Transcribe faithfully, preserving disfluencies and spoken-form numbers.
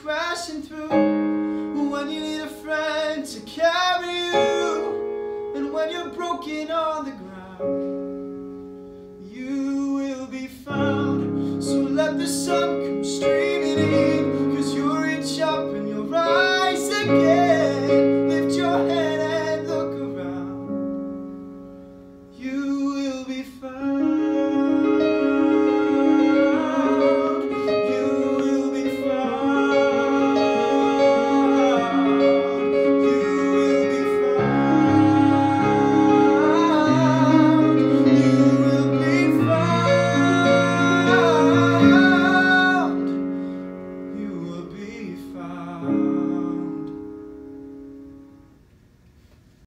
crashing through, when you need a friend to carry you, and when you're broken on the ground, you will be found. So let the sun come streaming in.